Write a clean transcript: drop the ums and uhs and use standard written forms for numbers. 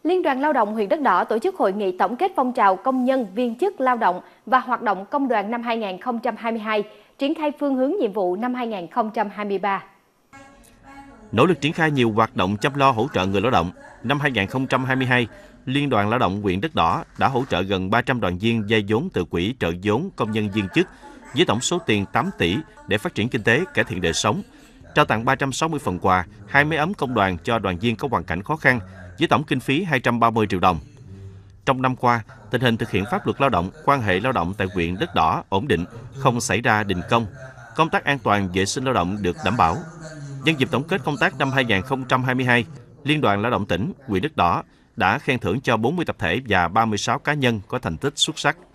Liên đoàn Lao động huyện Đất Đỏ tổ chức hội nghị tổng kết phong trào công nhân, viên chức lao động và hoạt động công đoàn năm 2022, triển khai phương hướng nhiệm vụ năm 2023. Nỗ lực triển khai nhiều hoạt động chăm lo hỗ trợ người lao động, năm 2022, Liên đoàn Lao động huyện Đất Đỏ đã hỗ trợ gần 300 đoàn viên vay vốn từ quỹ trợ vốn công nhân viên chức với tổng số tiền 8 tỷ để phát triển kinh tế, cải thiện đời sống, trao tặng 360 phần quà, 2 máy ấm công đoàn cho đoàn viên có hoàn cảnh khó khăn với tổng kinh phí 230 triệu đồng. Trong năm qua, tình hình thực hiện pháp luật lao động, quan hệ lao động tại huyện Đất Đỏ ổn định, không xảy ra đình công, công tác an toàn vệ sinh lao động được đảm bảo. Nhân dịp tổng kết công tác năm 2022, Liên đoàn Lao động tỉnh, huyện Đất Đỏ đã khen thưởng cho 40 tập thể và 36 cá nhân có thành tích xuất sắc.